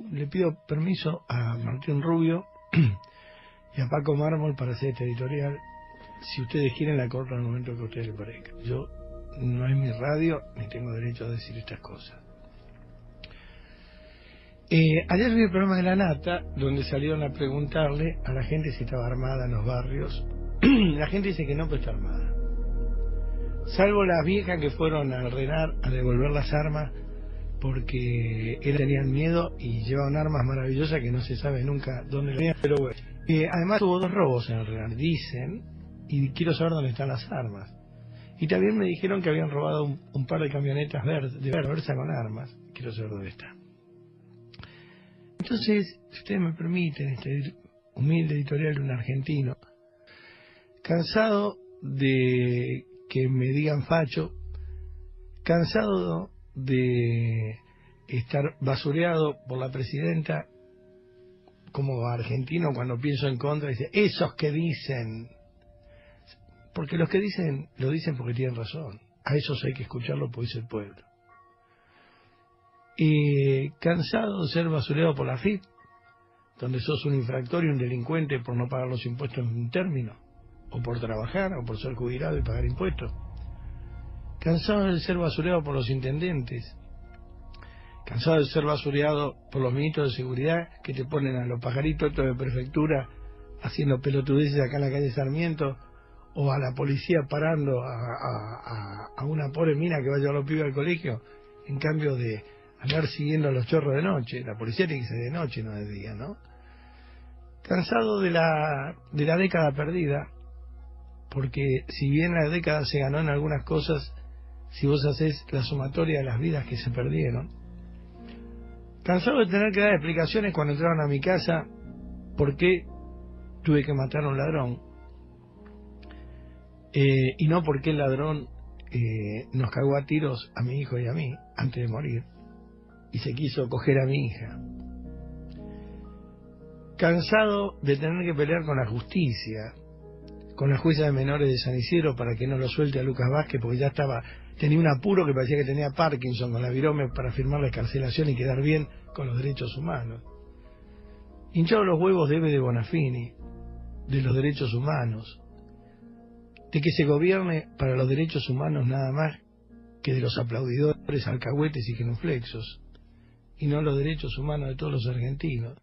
le pido permiso a Martín Rubio y a Paco Mármol para hacer este editorial. Si ustedes quieren, la corto en el momento que a ustedes les parezca. Yo no es mi radio, ni tengo derecho a decir estas cosas. Ayer vi el programa de La Nata, donde salieron a preguntarle a la gente si estaba armada en los barrios. La gente dice que no, pero está armada. Salvo las viejas que fueron al RENAR a devolver las armas porque tenían miedo y llevaban armas maravillosas que no se sabe nunca dónde las tenían. Pero bueno, además hubo 2 robos en el RENAR, dicen, y quiero saber dónde están las armas. Y también me dijeron que habían robado un par de camionetas de Versa con armas. Quiero saber dónde están. Entonces, si ustedes me permiten, este humilde editorial de un argentino, cansado de que me digan facho, cansado de estar basureado por la presidenta, como argentino cuando pienso en contra, dice, esos que dicen, porque los que dicen, lo dicen porque tienen razón, a esos hay que escucharlo porque es el pueblo. Cansado de ser basureado por la FIP, donde sos un infractor y un delincuente por no pagar los impuestos en un término, o por trabajar, o por ser jubilado y pagar impuestos. Cansado de ser basureado por los intendentes, cansado de ser basureado por los ministros de seguridad que te ponen a los pajaritos estos de prefectura haciendo pelotudeces acá en la calle Sarmiento, o a la policía parando a una pobre mina que va a llevar a los pibes al colegio, en cambio de andar siguiendo a los chorros de noche. La policía tiene que ser de noche, no de día, ¿no? Cansado de la década perdida, porque si bien la década se ganó en algunas cosas, si vos hacés la sumatoria de las vidas que se perdieron. Cansado de tener que dar explicaciones cuando entraron a mi casa por qué tuve que matar a un ladrón, y no porque el ladrón nos cagó a tiros a mi hijo y a mí antes de morir y se quiso coger a mi hija. Cansado de tener que pelear con la justicia, con la jueza de menores de San Isidro para que no lo suelte a Lucas Vázquez porque ya tenía un apuro que parecía que tenía Parkinson con la virome para firmar la excarcelación y quedar bien con los derechos humanos. Hinchado los huevos de Eve de Bonafini, de los derechos humanos, de que se gobierne para los derechos humanos nada más que de los aplaudidores, alcahuetes y genuflexos, y no los derechos humanos de todos los argentinos.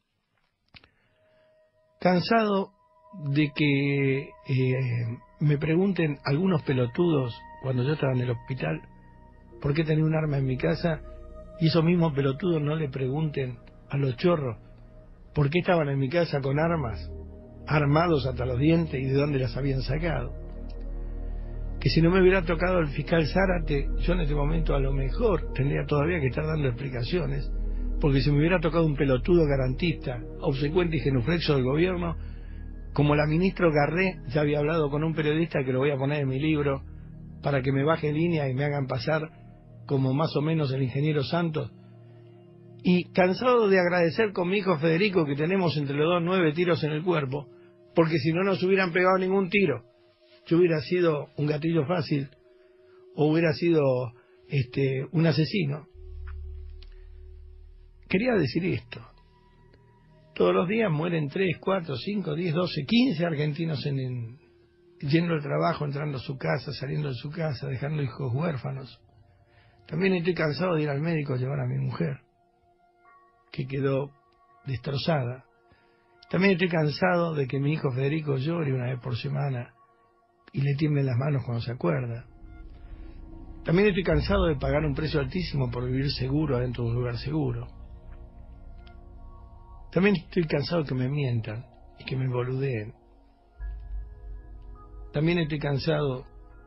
Cansado de que me pregunten algunos pelotudos cuando yo estaba en el hospital por qué tenía un arma en mi casa, y esos mismos pelotudos no le pregunten a los chorros por qué estaban en mi casa con armas, armados hasta los dientes y de dónde las habían sacado. Que si no me hubiera tocado el fiscal Zárate, yo en este momento a lo mejor tendría todavía que estar dando explicaciones, porque si me hubiera tocado un pelotudo garantista, obsecuente y genuflexo del gobierno, como la ministra Garré, ya había hablado con un periodista que lo voy a poner en mi libro, para que me baje línea y me hagan pasar como más o menos el ingeniero Santos, y cansado de agradecer con mi hijo Federico que tenemos entre los dos 9 tiros en el cuerpo, porque si no nos hubieran pegado ningún tiro, yo hubiera sido un gatillo fácil, o hubiera sido un asesino. Quería decir esto. Todos los días mueren 3, 4, 5, 10, 12, 15 argentinos yendo al trabajo, entrando a su casa, saliendo de su casa, dejando hijos huérfanos. También estoy cansado de ir al médico a llevar a mi mujer, que quedó destrozada. También estoy cansado de que mi hijo Federico llore una vez por semana y le tiemblen las manos cuando se acuerda. También estoy cansado de pagar un precio altísimo por vivir seguro adentro de un lugar seguro. También estoy cansado de que me mientan y que me boludeen. También estoy cansado,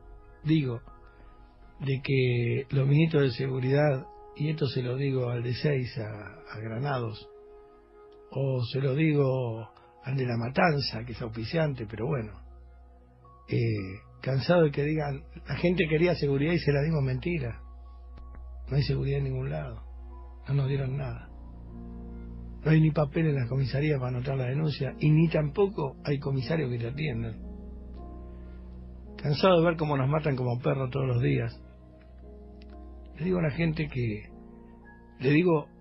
de que los ministros de seguridad, y esto se lo digo al de 6 a Granados, o se lo digo al de La Matanza, que es auspiciante, pero bueno, cansado de que digan, la gente quería seguridad y se la dimos mentira. No hay seguridad en ningún lado, no nos dieron nada. No hay ni papel en la comisaría para anotar la denuncia, y ni tampoco hay comisarios que te atiendan. Cansado de ver cómo nos matan como perros todos los días. Le digo a la gente que, le digo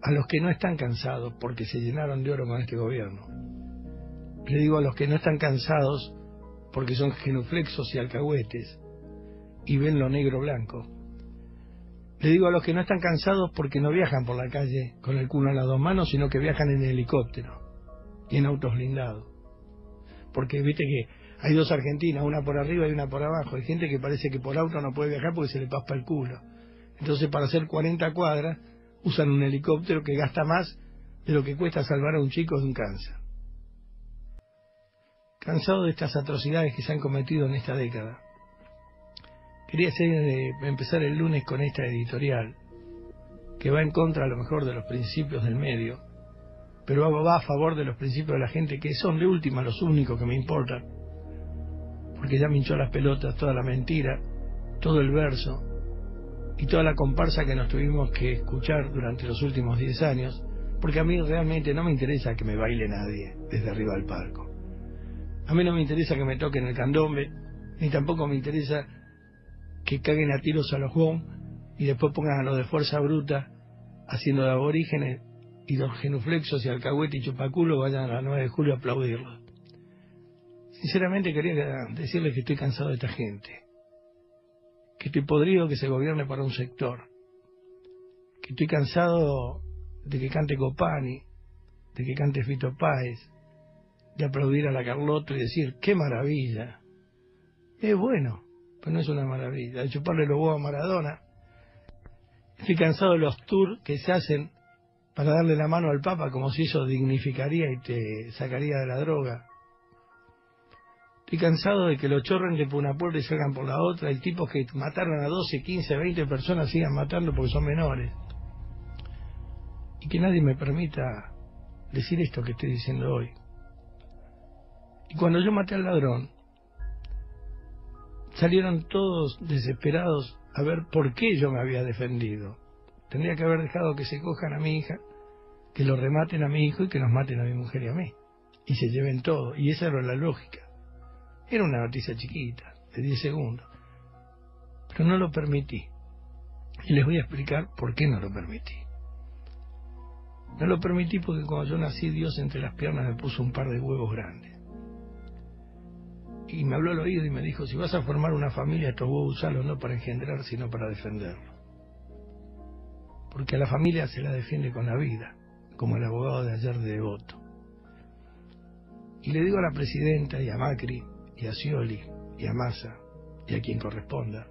a los que no están cansados porque se llenaron de oro con este gobierno. Le digo a los que no están cansados porque son genuflexos y alcahuetes y ven lo negro blanco. Le digo a los que no están cansados porque no viajan por la calle con el culo en las dos manos, sino que viajan en helicóptero y en autos blindados. Porque viste que hay dos Argentinas, una por arriba y una por abajo. Hay gente que parece que por auto no puede viajar porque se le paspa el culo. Entonces, para hacer 40 cuadras, usan un helicóptero que gasta más de lo que cuesta salvar a un chico de un cáncer. Cansado de estas atrocidades que se han cometido en esta década, quería empezar el lunes con esta editorial, que va en contra a lo mejor de los principios del medio, pero va a favor de los principios de la gente, que son de última los únicos que me importan, porque ya me hinchó las pelotas toda la mentira, todo el verso y toda la comparsa que nos tuvimos que escuchar durante los últimos 10 años, porque a mí realmente no me interesa que me baile nadie desde arriba del palco. A mí no me interesa que me toquen el candombe, ni tampoco me interesa que caguen a tiros a los GOM y después pongan a los de Fuerza Bruta haciendo de aborígenes, y los genuflexos y alcahuete y chupaculo vayan a la 9 de julio a aplaudirlos. Sinceramente quería decirles que estoy cansado de esta gente, que estoy podrido que se gobierne para un sector, que estoy cansado de que cante Copani, de que cante Fito Páez, de aplaudir a la Carlotto y decir ¡qué maravilla! Es bueno, pero no es una maravilla. De chuparle los huevos a Maradona. Estoy cansado de los tours que se hacen para darle la mano al Papa como si eso dignificaría y te sacaría de la droga. Estoy cansado de que los chorros entren por una puerta y salgan por la otra, y tipos que mataron a 12, 15, 20 personas sigan matando porque son menores. Y que nadie me permita decir esto que estoy diciendo hoy. Y cuando yo maté al ladrón, salieron todos desesperados a ver por qué yo me había defendido. Tendría que haber dejado que se cojan a mi hija, que lo rematen a mi hijo y que nos maten a mi mujer y a mí. Y se lleven todo. Y esa era la lógica. Era una noticia chiquita, de 10 segundos. Pero no lo permití. Y les voy a explicar por qué no lo permití. No lo permití porque cuando yo nací, Dios entre las piernas me puso un par de huevos grandes. Y me habló al oído y me dijo, si vas a formar una familia, estos huevos usalos no para engendrar, sino para defenderlo. Porque a la familia se la defiende con la vida, como el abogado de ayer de Devoto. Y le digo a la presidenta y a Macri, y a Scioli, y a Massa, y a quien corresponda,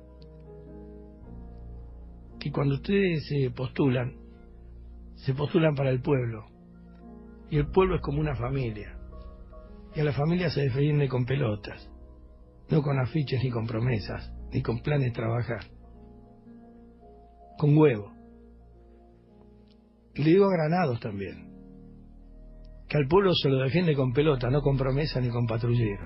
que cuando ustedes se postulan para el pueblo, y el pueblo es como una familia, y a la familia se defiende con pelotas, no con afiches ni con promesas, ni con planes de trabajar, con huevo. Y le digo a Granados también, que al pueblo se lo defiende con pelota, no con promesa ni con patrullero.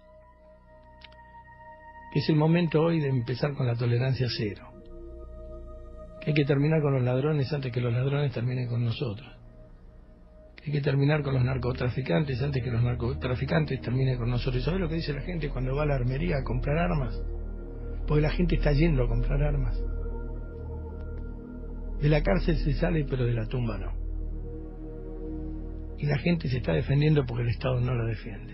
Que es el momento hoy de empezar con la tolerancia cero. Que hay que terminar con los ladrones antes que los ladrones terminen con nosotros. Que hay que terminar con los narcotraficantes antes que los narcotraficantes terminen con nosotros. ¿Y sabes lo que dice la gente cuando va a la armería a comprar armas? Porque la gente está yendo a comprar armas. De la cárcel se sale, pero de la tumba no. Y la gente se está defendiendo porque el Estado no la defiende.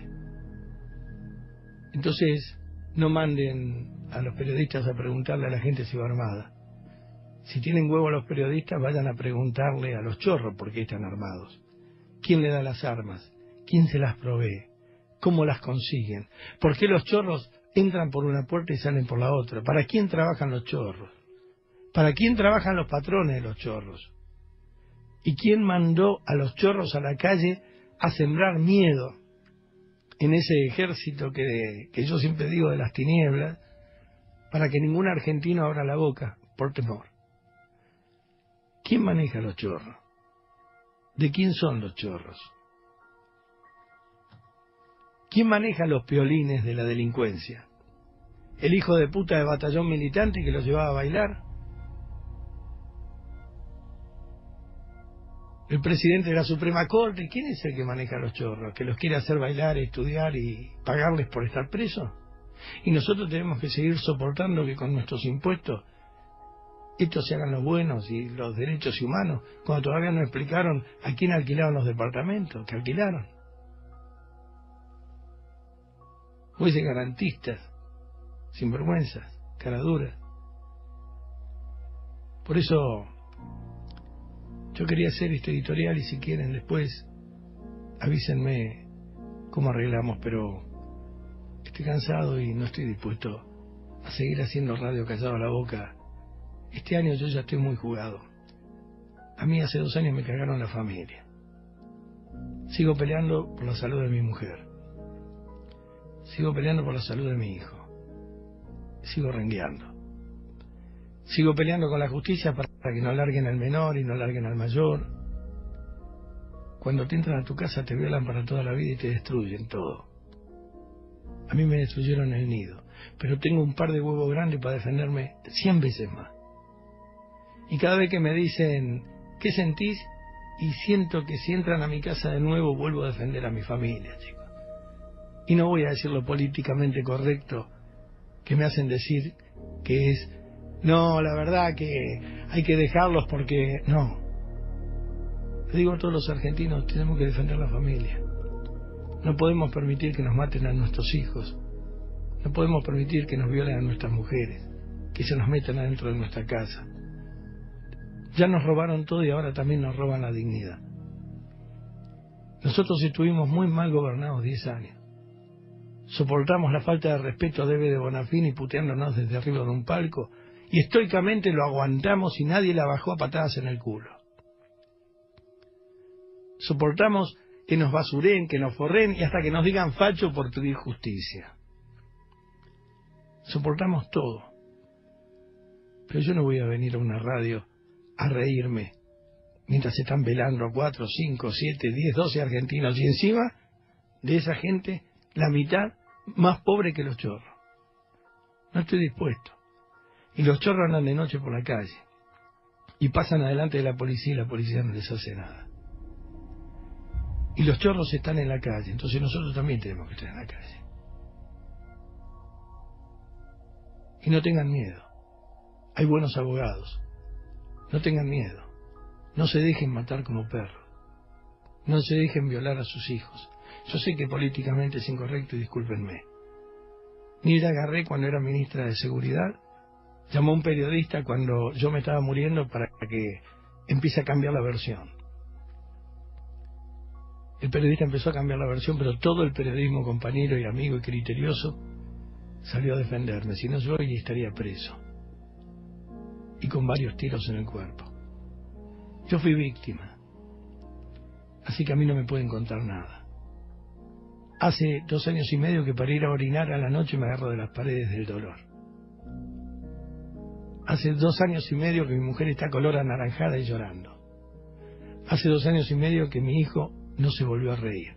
Entonces, no manden a los periodistas a preguntarle a la gente si va armada. Si tienen huevo a los periodistas, vayan a preguntarle a los chorros por qué están armados. ¿Quién le da las armas? ¿Quién se las provee? ¿Cómo las consiguen? ¿Por qué los chorros entran por una puerta y salen por la otra? ¿Para quién trabajan los chorros? ¿Para quién trabajan los patrones de los chorros? ¿Y quién mandó a los chorros a la calle a sembrar miedo en ese ejército que yo siempre digo de las tinieblas, para que ningún argentino abra la boca por temor? ¿Quién maneja los chorros? ¿De quién son los chorros? ¿Quién maneja los piolines de la delincuencia? ¿El hijo de puta de batallón militante que los llevaba a bailar? ¿El presidente de la Suprema Corte? ¿Quién es el que maneja a los chorros? ¿Que los quiere hacer bailar, estudiar y pagarles por estar presos? Y nosotros tenemos que seguir soportando que con nuestros impuestos estos se hagan los buenos y los derechos humanos, cuando todavía no explicaron a quién alquilaron los departamentos que alquilaron. Jueces garantistas, sinvergüenzas, caraduras. Por eso yo quería hacer este editorial, y si quieren después avísenme cómo arreglamos, pero estoy cansado y no estoy dispuesto a seguir haciendo radio callado a la boca. Este año yo ya estoy muy jugado. A mí hace 2 años me cagaron la familia. Sigo peleando por la salud de mi mujer. Sigo peleando por la salud de mi hijo. Sigo rengueando. Sigo peleando con la justicia para que no larguen al menor y no larguen al mayor. Cuando te entran a tu casa te violan para toda la vida y te destruyen todo. A mí me destruyeron el nido, pero tengo un par de huevos grandes para defenderme 100 veces más. Y cada vez que me dicen, ¿qué sentís? Y siento que si entran a mi casa de nuevo vuelvo a defender a mi familia, chicos. Y no voy a decir lo políticamente correcto que me hacen decir, que es, no, la verdad que hay que dejarlos porque... No. Le digo a todos los argentinos, tenemos que defender la familia. No podemos permitir que nos maten a nuestros hijos. No podemos permitir que nos violen a nuestras mujeres, que se nos metan adentro de nuestra casa. Ya nos robaron todo y ahora también nos roban la dignidad. Nosotros estuvimos muy mal gobernados 10 años. Soportamos la falta de respeto a Debe de Bonafini puteándonos desde arriba de un palco y estoicamente lo aguantamos y nadie la bajó a patadas en el culo. Soportamos que nos basuren, que nos forren y hasta que nos digan facho por pedir justicia. Soportamos todo. Pero yo no voy a venir a una radio a reírme mientras se están velando a 4, 5, 7, 10, 12 argentinos y encima de esa gente la mitad más pobre que los chorros. No estoy dispuesto. Y los chorros andan de noche por la calle y pasan adelante de la policía y la policía no les hace nada. Y los chorros están en la calle, entonces nosotros también tenemos que estar en la calle. Y no tengan miedo. Hay buenos abogados. No tengan miedo. No se dejen matar como perros. No se dejen violar a sus hijos. Yo sé que políticamente es incorrecto y discúlpenme. Nilda Garré, cuando era ministra de Seguridad, llamó a un periodista cuando yo me estaba muriendo para que empiece a cambiar la versión. El periodista empezó a cambiar la versión, pero todo el periodismo compañero y amigo y criterioso salió a defenderme. Si no, yo hoy estaría preso. Y con varios tiros en el cuerpo. Yo fui víctima. Así que a mí no me pueden contar nada. Hace 2 años y medio que para ir a orinar a la noche me agarro de las paredes del dolor. Hace 2 años y medio que mi mujer está color anaranjada y llorando. Hace 2 años y medio que mi hijo no se volvió a reír.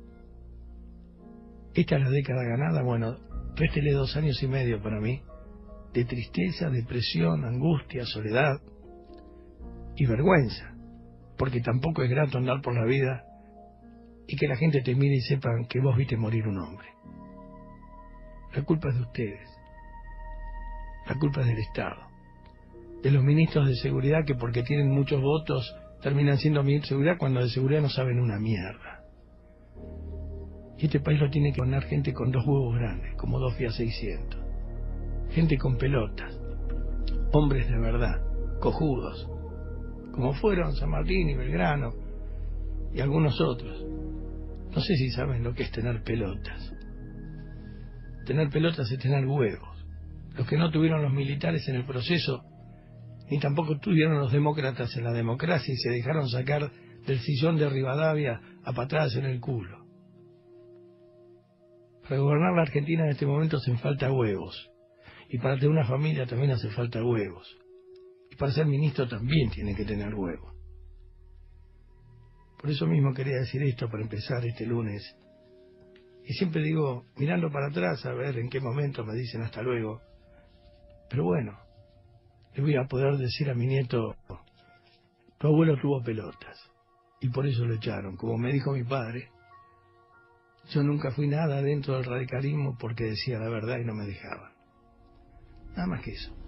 Esta es la década ganada, bueno, réstele 2 años y medio para mí, de tristeza, depresión, angustia, soledad y vergüenza, porque tampoco es grato andar por la vida y que la gente te mire y sepan que vos viste morir un hombre. La culpa es de ustedes, la culpa es del Estado, de los ministros de seguridad que porque tienen muchos votos terminan siendo ministros de seguridad cuando de seguridad no saben una mierda. Y este país lo tiene que poner gente con 2 huevos grandes, como 2 Fiat 600. Gente con pelotas, hombres de verdad, cojudos, como fueron San Martín y Belgrano y algunos otros. No sé si saben lo que es tener pelotas. Tener pelotas es tener huevos. Los que no tuvieron los militares en el proceso, ni tampoco tuvieron los demócratas en la democracia y se dejaron sacar del sillón de Rivadavia a patadas en el culo. Para gobernar la Argentina en este momento hacen falta huevos. Y para tener una familia también hace falta huevos. Y para ser ministro también tiene que tener huevos. Por eso mismo quería decir esto para empezar este lunes. Y siempre digo, mirando para atrás a ver en qué momento me dicen hasta luego. Pero bueno, le voy a poder decir a mi nieto, tu abuelo tuvo pelotas. Y por eso lo echaron. Como me dijo mi padre, yo nunca fui nada dentro del radicalismo porque decía la verdad y no me dejaban. Nada más que eso.